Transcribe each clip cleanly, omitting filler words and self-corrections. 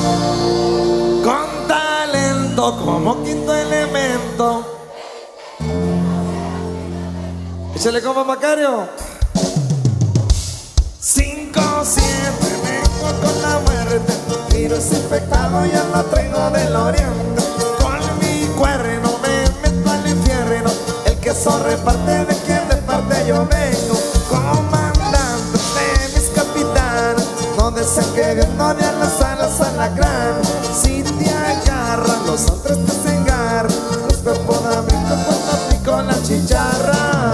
Con talento como quinto elemento. Échale como Macario. 5-7, vengo con la muerte. Virus infectado ya lo traigo del oriente. Con mi cuerno me meto al infierno. El queso reparte de quien de parte yo vengo. Comandante de mis capitanes. No desean que Dios no dé a las alas a la gran. Si te agarran, los otros te cengar. Los cuerpos de amigo cuando aplico la chicharra.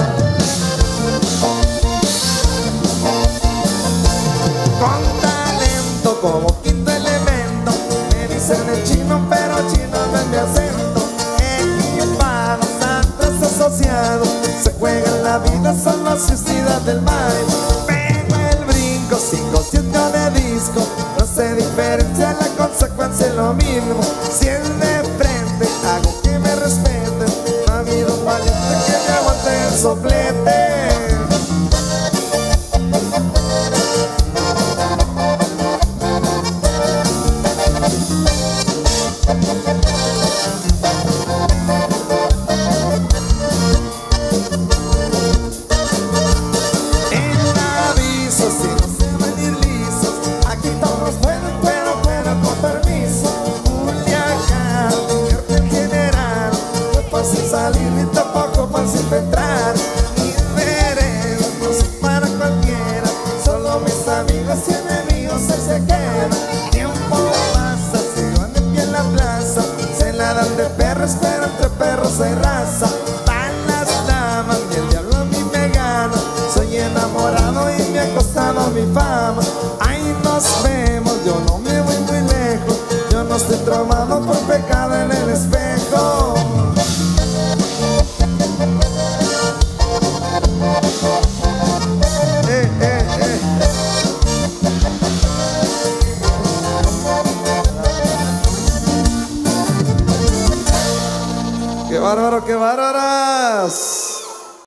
Con talento como quinto elemento. Me dicen el chino pero chino no es mi acento. Equipados, santos asociados. Se juegan la vida, son los suicidas del mal. Pego el brinco, 5-7 de disco. No se diferencia, la consecuencia es lo mismo. Si es de frente, hago que me respeten. No ha habido un valiente que me aguante el soplete. Sin salir ni tampoco fácil de entrar. Mis veredas no son para cualquiera. Solo mis amigos y enemigos se quedan. Tiempo pasa, se van de pie en la plaza. Se la dan de perros, pero entre perros hay raza. Van las damas y el diablo a mí me gana. Soy enamorado y me ha costado mi fama. Ahí nos vemos, yo no me voy muy lejos. Yo no estoy traumado por pecado en el espejo. ¡Qué bárbaro, qué bárbaras!